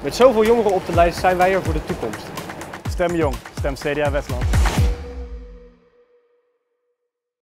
Met zoveel jongeren op de lijst zijn wij er voor de toekomst. Stem jong, stem CDA Westland.